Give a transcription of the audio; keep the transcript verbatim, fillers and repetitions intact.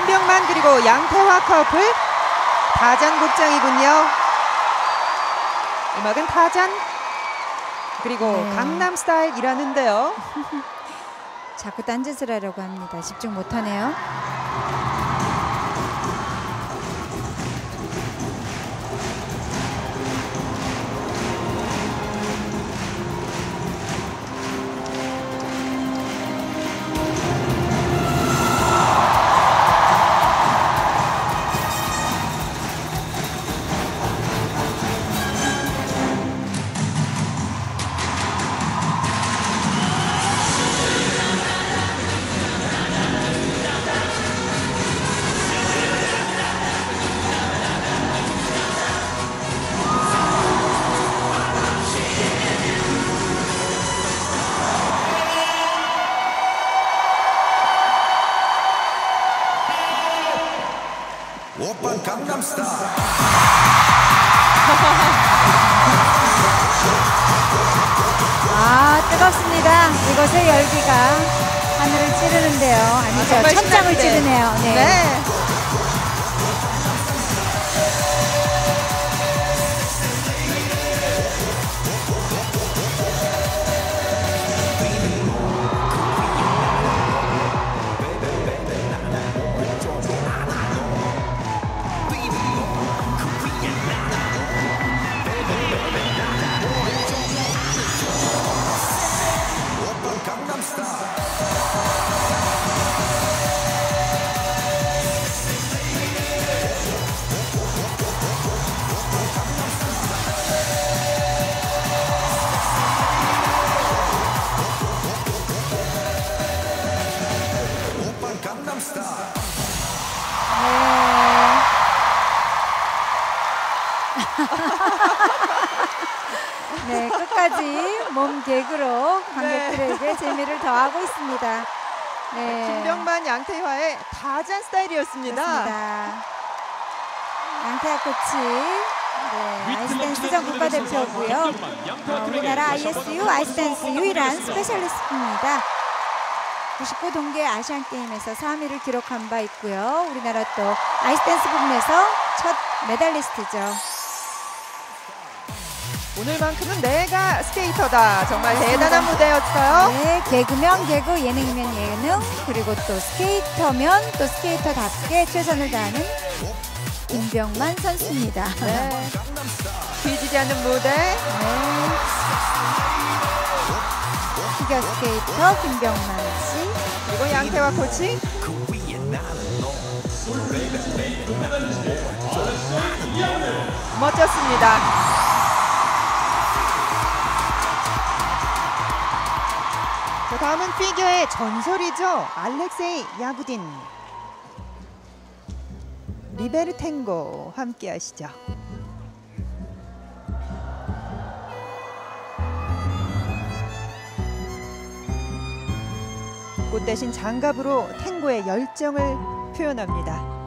김병만 그리고 양태화 커플 타잔 곡장이군요. 음악은 타잔 그리고 네. 강남스타일이라는데요. 자꾸 딴짓을 하려고 합니다. 집중 못하네요. 오빤 강남스타일. 아, 뜨겁습니다. 이것의 열기가 하늘을 찌르는데요. 아니죠. 정말 천장을 신나는데. 찌르네요. 네. 네. 오빤 강남스타일. 오빤 강남스타일. 네. 네, 끝까지 몸 개그로 관객들에게 재미를 더하고 있습니다. 네. 김병만 양태화의 타잔 스타일이었습니다. 그렇습니다. 양태화 코치, 네, 아이스댄스전 국가대표고요. 어, 우리나라 아이에스유 아이스댄스 유일한 스페셜리스트입니다. 구십구 동계 아시안게임에서 삼 위를 기록한 바 있고요. 우리나라 또 아이스댄스 부분에서 첫 메달리스트죠. 오늘만큼은 내가 스케이터다. 정말 대단한 무대였어요. 네, 개그면 개그, 예능이면 예능, 그리고 또 스케이터면 또 스케이터답게 최선을 다하는 김병만 선수입니다. 네. 뒤지지 않는 무대. 네. 피겨 스케이터 김병만 씨. 그리고 양태화 코치. 멋졌습니다. 자, 다음은 피겨의 전설이죠. 알렉세이 야구딘. 리베르탱고 함께 하시죠. 꽃 대신 장갑으로 탱고의 열정을 표현합니다.